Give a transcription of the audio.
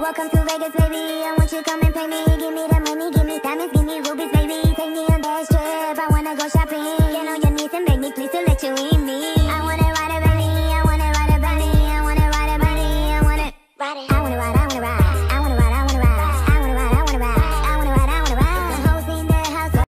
Welcome to Vegas, baby. I want you to come and pay me. Give me the money, give me diamonds, give me rubies, baby. Take